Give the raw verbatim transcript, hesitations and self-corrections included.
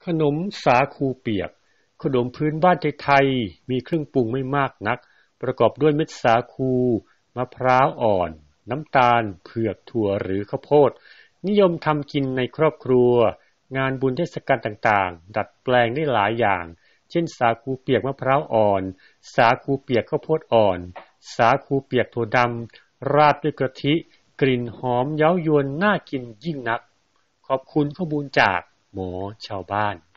ขนมสาคูเปียกขนมพื้นบ้านไทยๆมีเครื่องปรุงไม่มากนักประกอบด้วยเม็ดสาคูมะพร้าวอ่อนน้ำตาลเผือกถั่วหรือข้าวโพดนิยมทำกินในครอบครัวงานบุญเทศกาลต่างๆดัดแปลงได้หลายอย่างเช่นสาคูเปียกมะพร้าวอ่อนสาคูเปียกข้าวโพดอ่อนสาคูเปียกถั่วดำราดด้วยกะทิกลิ่นหอมเย้ายวนน่ากินยิ่งนักขอบคุณข้อมูลจากหมอชาวบ้าน